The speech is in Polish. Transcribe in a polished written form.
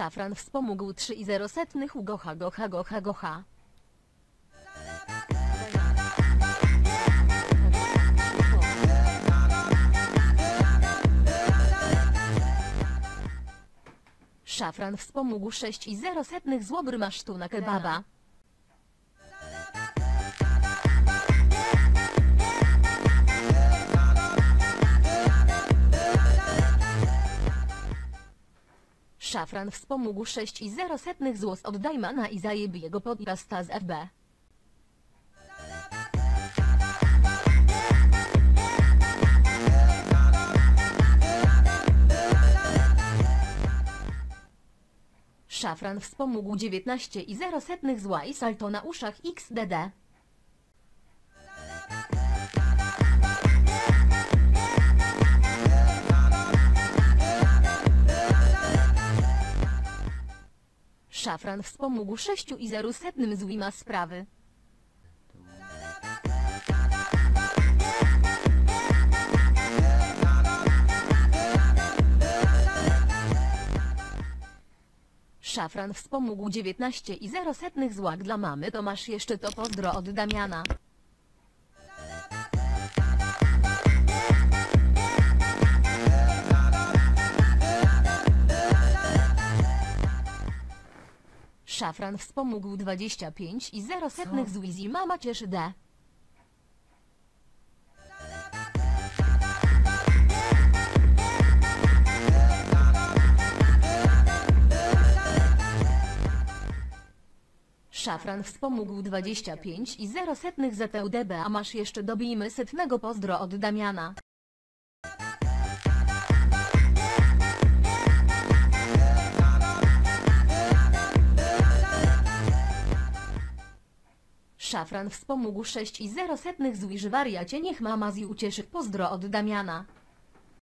Szafran wspomógł 3,0 gocha gocha gocha gocha. Szafran wspomógł 6,0 złobry masz tu na kebaba. Szafran wspomógł 6,0 złos od Dajmana i zajeb jego podcasta z FB. Szafran wspomógł 19,0 zła i salto na uszach XDD. Szafran wspomógł 6,0 zły ma sprawy. Szafran wspomógł 19,0 złak dla mamy, to masz jeszcze to pozdro od Damiana. Szafran wspomógł 25,0 z Wizzy mama cieszy D. Szafran wspomógł 25,0 ZTUDB, a masz jeszcze dobijmy 100 pozdro od Damiana. Szafran wspomógł 6,0 z Wiż wariacie, niech mama z ucieszy pozdro od Damiana.